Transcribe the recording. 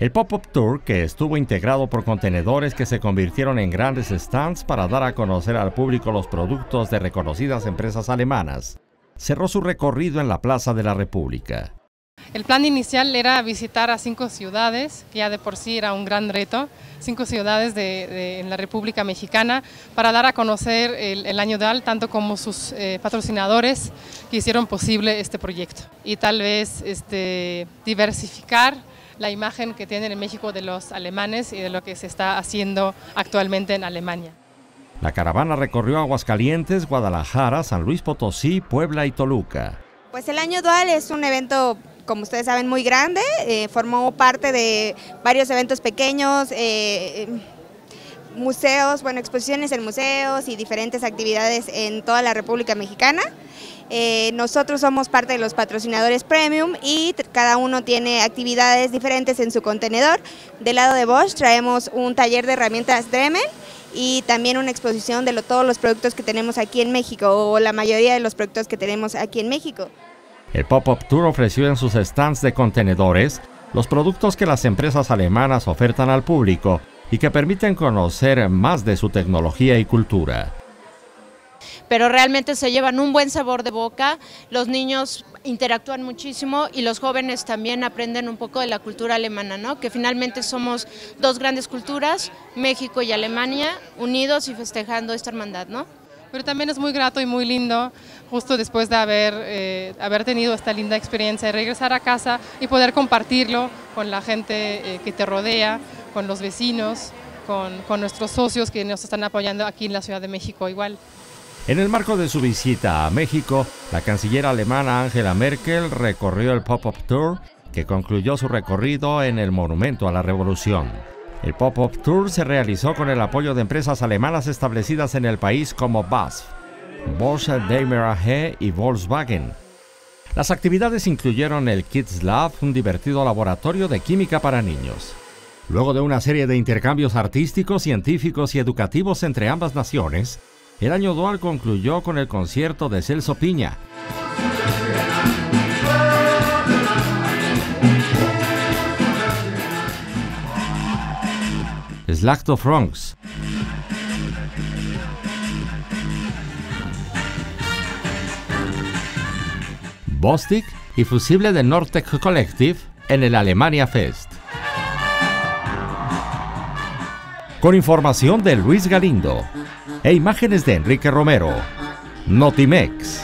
El Pop-Up Tour, que estuvo integrado por contenedores que se convirtieron en grandes stands para dar a conocer al público los productos de reconocidas empresas alemanas, cerró su recorrido en la Plaza de la República. El plan inicial era visitar a 5 ciudades, ya de por sí era un gran reto, 5 ciudades en la República Mexicana, para dar a conocer el Año DAL, tanto como sus patrocinadores que hicieron posible este proyecto. Y tal vez diversificar la imagen que tienen en México de los alemanes y de lo que se está haciendo actualmente en Alemania. La caravana recorrió Aguascalientes, Guadalajara, San Luis Potosí, Puebla y Toluca. Pues el Año DUAL es un evento, como ustedes saben, muy grande, formó parte de varios eventos pequeños, museos, exposiciones en museos y diferentes actividades en toda la República Mexicana. Nosotros somos parte de los patrocinadores Premium y cada uno tiene actividades diferentes en su contenedor. Del lado de Bosch traemos un taller de herramientas Dremel y también una exposición de todos los productos que tenemos aquí en México, o la mayoría de los productos que tenemos aquí en México. El Pop-Up Tour ofreció en sus stands de contenedores los productos que las empresas alemanas ofertan al público y que permiten conocer más de su tecnología y cultura. Pero realmente se llevan un buen sabor de boca, los niños interactúan muchísimo y los jóvenes también aprenden un poco de la cultura alemana, ¿no? Que finalmente somos dos grandes culturas, México y Alemania, unidos y festejando esta hermandad, ¿no? Pero también es muy grato y muy lindo, justo después de haber tenido esta linda experiencia, de regresar a casa y poder compartirlo con la gente que te rodea, con los vecinos, con nuestros socios que nos están apoyando aquí en la Ciudad de México igual. En el marco de su visita a México, la canciller alemana Angela Merkel recorrió el Pop-Up Tour, que concluyó su recorrido en el Monumento a la Revolución. El Pop-Up Tour se realizó con el apoyo de empresas alemanas establecidas en el país como BASF, Bosch, Daimler AG y Volkswagen. Las actividades incluyeron el Kids Lab, un divertido laboratorio de química para niños. Luego de una serie de intercambios artísticos, científicos y educativos entre ambas naciones, el Año DUAL concluyó con el concierto de Celso Piña. Slachto Franks, Bostik y fusible de Nortec Collective en el Alemania Fest. Con información de Luis Galindo e imágenes de Enrique Romero, Notimex.